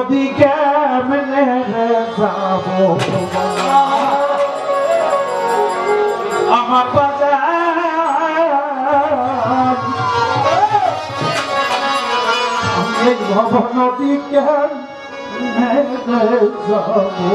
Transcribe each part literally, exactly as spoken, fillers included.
নদী কেমনে যাবো আমার বাজার আমি ভব নদী কেমনে যাবো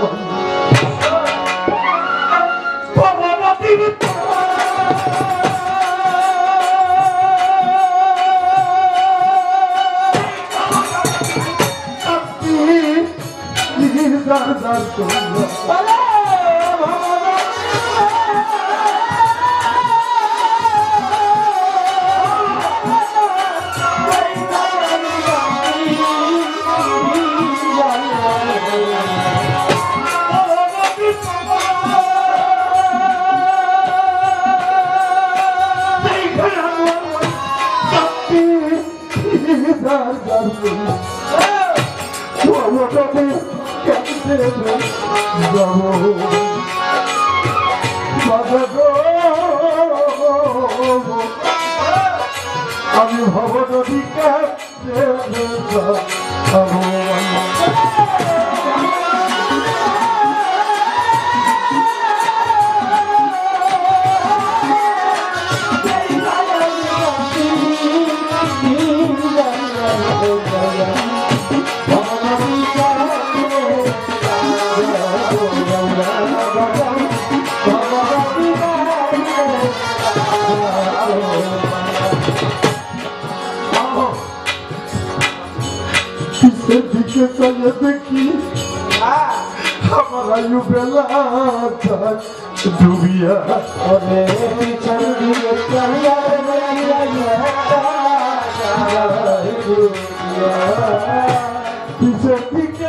আমি ভব নদী দিকে চলে দেখি আমার আয়ু বেলা ডুবিয়া পিছন দিকে পিছন দিকে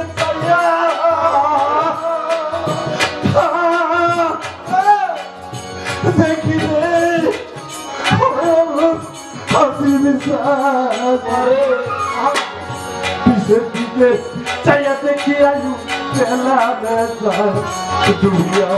দেখি রে হাসি পিছের দিকে চাইয়া দেখি আয়ু বেলা ডুবিয়া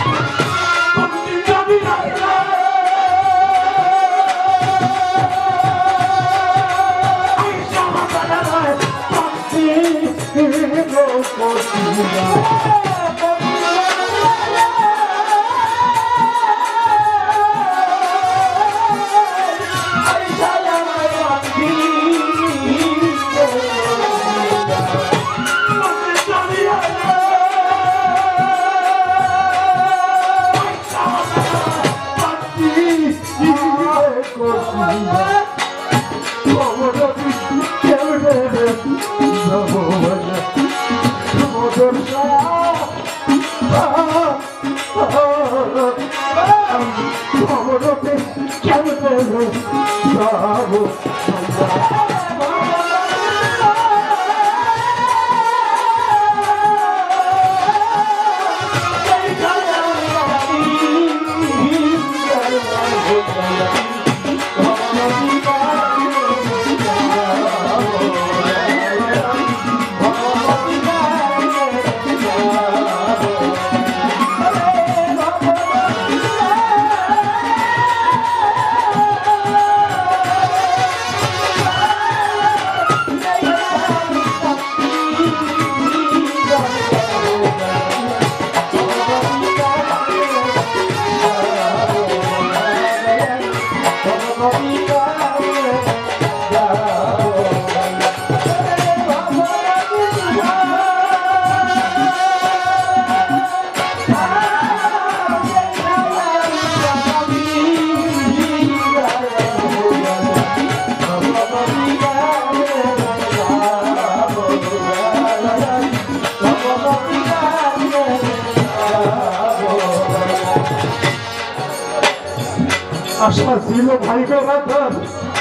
আশা ছিল ভাই বেড়াতার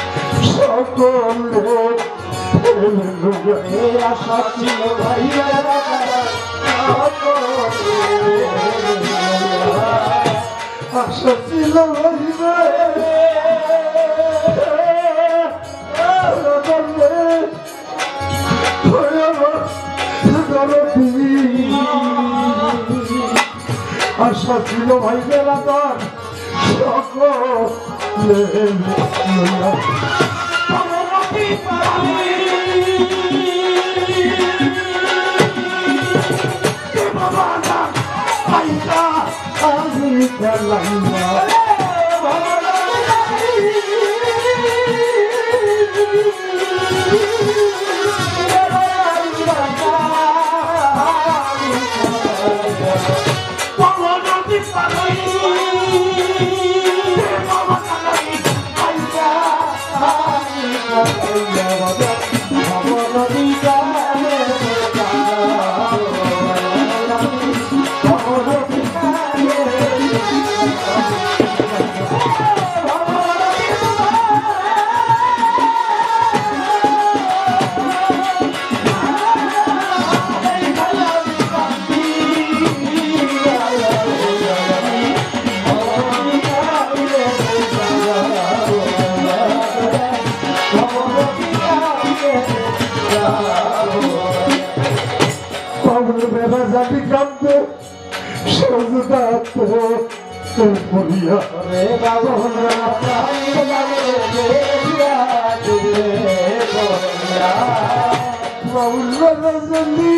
সকলে আশা ছিল ভাই আশা ছিল ভাই আশা ছিল ভাই বেড়াতার সকলে চালাইয়া জানি কান্দে সজদাতে পড়িয়া রে বাবা বাউল জানি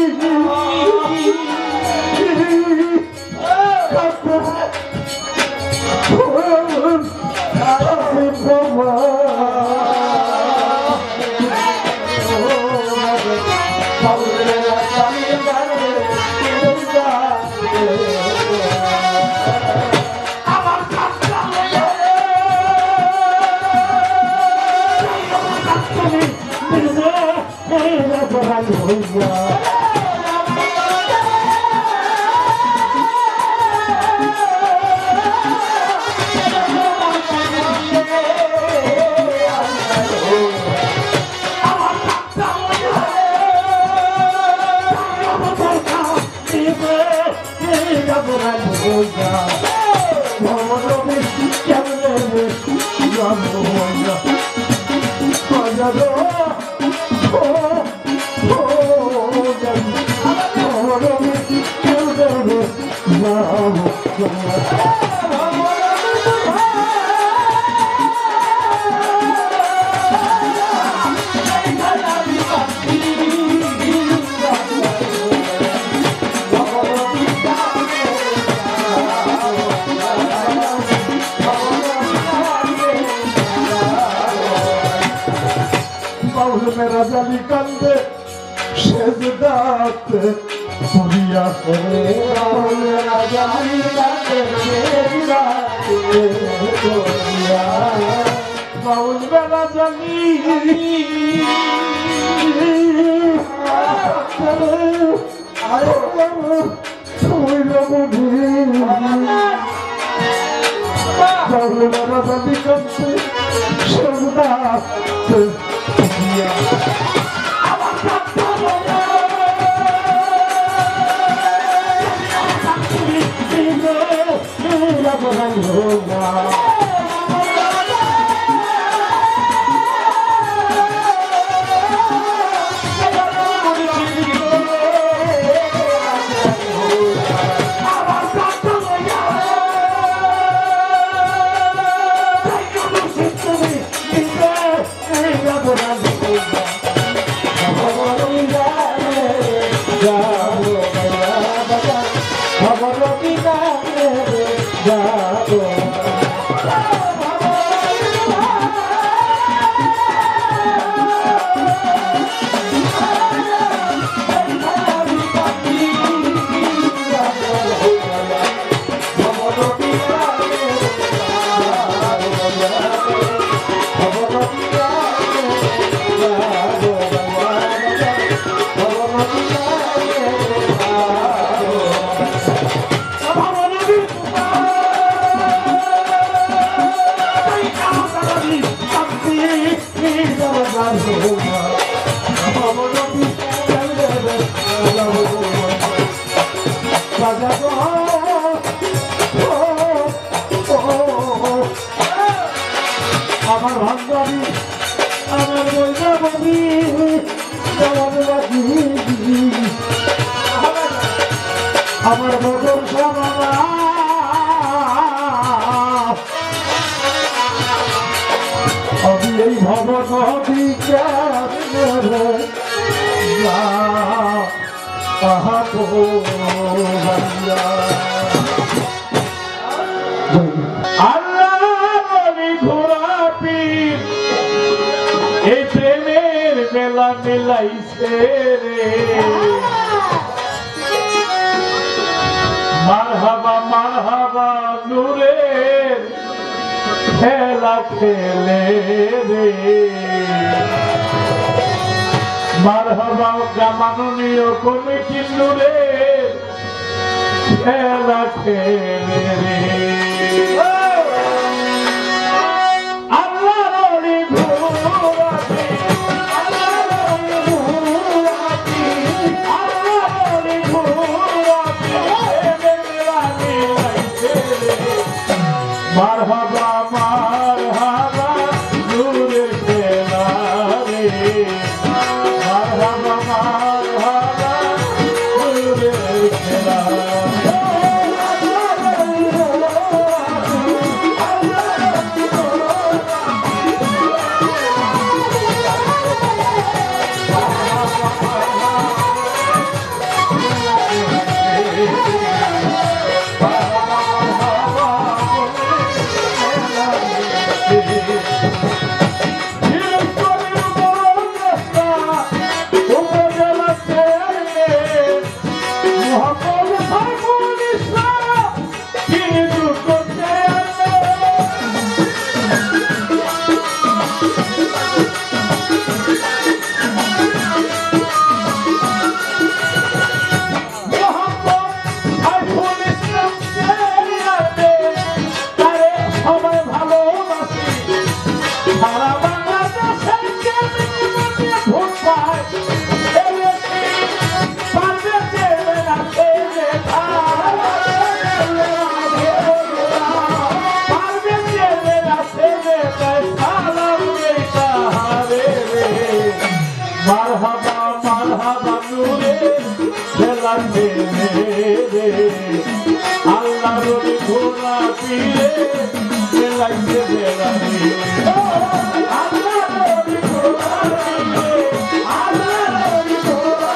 मेरा जाली कंदे शेजदाते पुरिया करे मेरा जाली कंदे शेजदाते पुरिया बाउल मेरा जाली आए कोई लोग बाउल मेरा जाली कंदे शेजदाते আমার ভান্ডারি আমার বৈরাবী আমার বদল সামানা আমি এই ভবন মিলাইছে রে মারহাবা মারহাবা নূরের খেলা খেলে রে মারহাবা মাননীয় কমিটি নূরের খেলা খেলে রে মারহাবা মারহাবা নূরের খেলা রে মারহাবা মারহাবা নূরের খেলা মারহাবা মারহাবা নূরে খেলা খেলে রে আল্লাহ রবি ঘোড়া পীরে খেলাইছে বেলা রে আল্লাহ রবি ঘোড়া পীরে আল্লাহ রবি ঘোড়া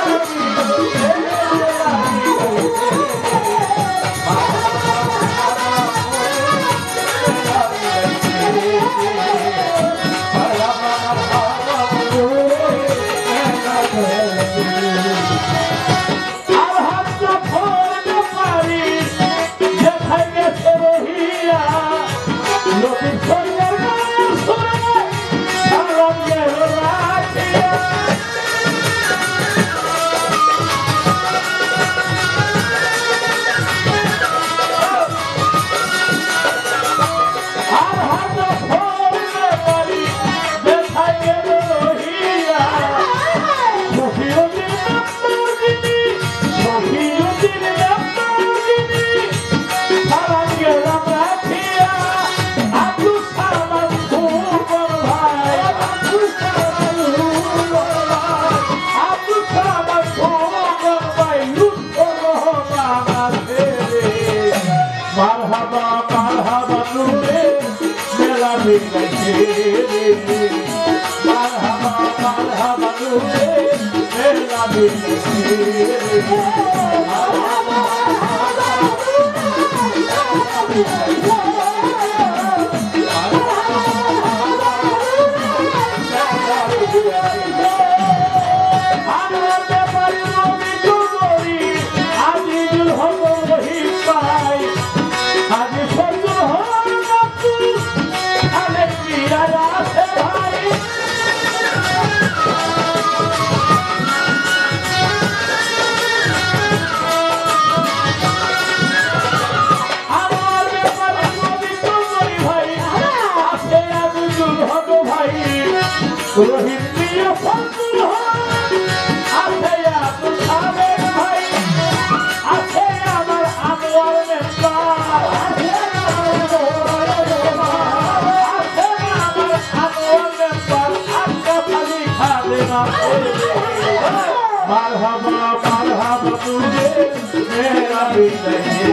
মারহাবা মারহাবা নূরে মেলা মিলাইছে রে মারহাবা মারহাবা নূরে মেলা মিলাইছে রে মারহাবা রোহিণীয় ফজল আছে আব্দুল খাবের ভাই আছে আমার আনোয়ার মেম্বার আছে আমার আনোয়ার মেম্বার আশরাফ আলী খাদেমা মারহাবা মারহাবা তুঝে মেরা বিদায়ে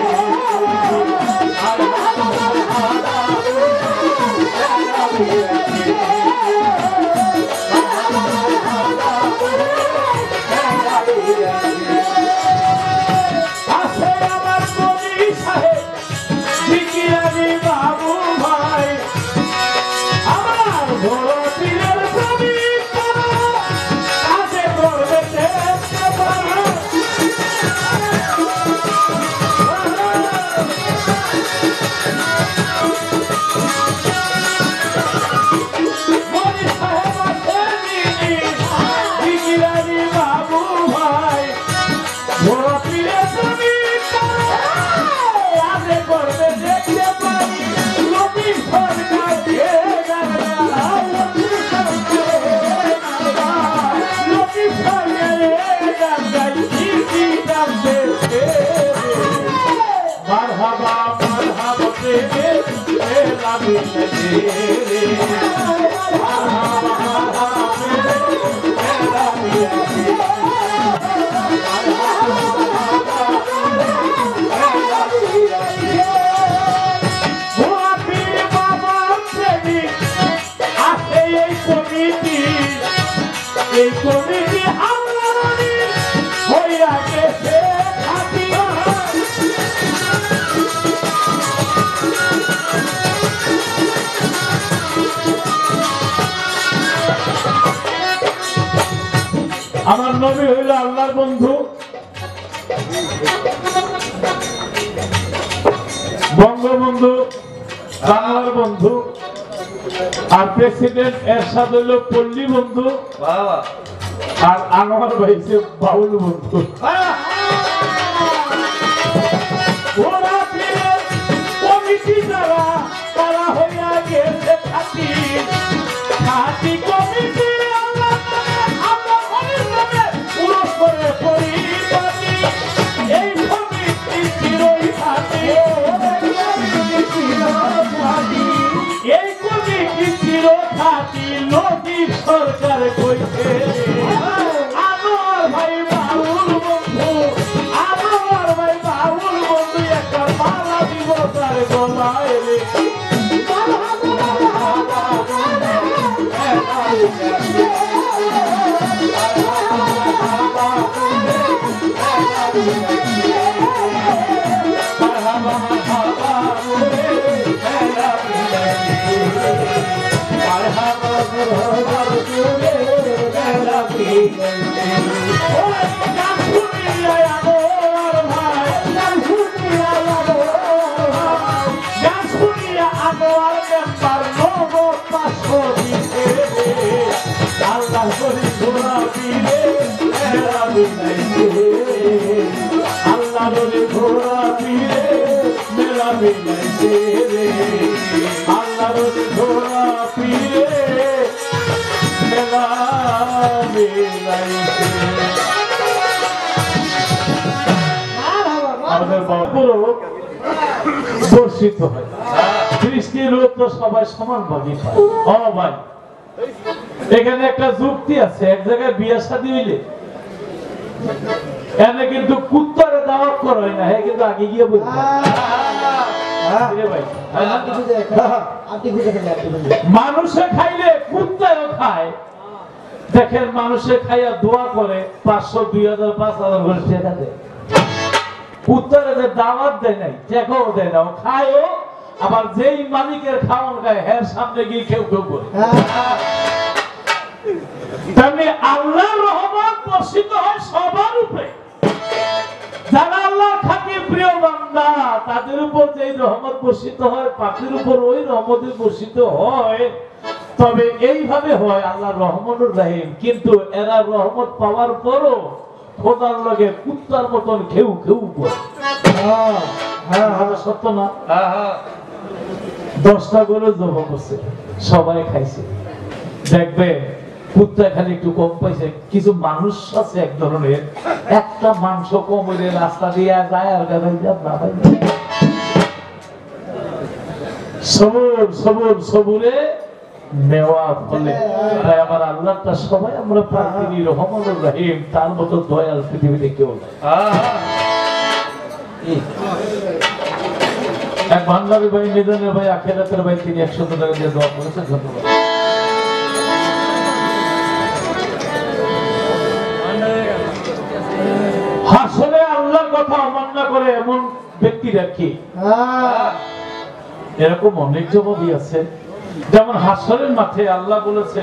এই কমিটি আল্লাহরই হইয়া গেছে থাকিয়া আমার নবী হইল আল্লাহর বন্ধু বঙ্গবন্ধু বাংলার বন্ধু আর প্রেসিডেন্ট এরশাদ হইল পল্লী বন্ধু আর আনোয়ার ভাই সে বাউল বন্ধু ওরা কমিটি যারা তারা হইয়া গেছে খাতি খাতি কমিটি এই কমিটি চিরই খাতি এই কমিটি চির খাতি নদী সরকার কইছে আনোয়ার ভাই বাউল বন্ধু আনোয়ার ভাই বাউল বন্ধু একটা মালা দিব তার গলায় রে আল্লাহ করে ঘোরা ফিরে আল্লাহ করে ঘোরা ফিরে মেলা মিলাইছে রে আল্লাহ করে ঘোরা ফিরে মেলা মিলাইছে আমাদের বাপুরও দর্শিত হয় বৃষ্টি রোদ তো সবাই সমান ভাবি পায় ও ভাই এখানে একটা যুক্তি আছে এক জায়গায় বিয়ে শাদী হইলে এনে কিন্তু কুত্তারে দাওয়াত করা হয় না হ্যাঁ কিন্তু আগে গিয়ে বলতে মানুষে খাইলে কুত্তাও খায় দেখেন মানুষে খাইয়া দোয়া করে পাঁচশো দুই হাজার পাঁচ হাজার করে টাকা দেয় কুত্তারে যে দাওয়াত দেয় নাই টাকাও দেয় না খায়ও আবার যেই মালিকের খাওয়ান খায় হ্যাঁ সামনে গিয়ে কেউ কেউ করে তেমনি আল্লাহর রহমত বর্ষিত হয় সবার উপরে যারা আল্লাহর খাঁটি প্রিয় বান্দা তাদের উপর যে রহমত বর্ষিত হয় পাখির উপর ওই রহমত বর্ষিত হয় তবে এইভাবে হয় আল্লাহর রহমতুর রহিম কিন্তু এরা রহমত পাওয়ার পরও খোদার লগে কুত্তার মতন খেউ খেউ করে সত্য না দশটা গরু জমা করছে সবাই খাইছে দেখবে কুত্তা খালি একটু কম পাইছে কিছু মানুষ আছে এক ধরনের একটা মাংস কম হইলে রাস্তা দিয়ে যায় আর সবুর সবুর সবুরে নেওয়া ফলে তাই আমার আল্লাহটা সবাই আমরা পার্থিবী রহমানুর রহিম তার মতো দয়াল পৃথিবীতে কেউ নাই এক বান্ধবী ভাই নিধনের ভাই আখেরাতের ভাই তিনি একশো টাকা দিয়ে দোয়া করেছেন ধন্যবাদ হাসরে আল্লাহর কথা অমান্য করে এমন ব্যক্তি রাখি এরকম অনেক জবাবই আছে যেমন হাসরের মাঠে আল্লাহ বলেছে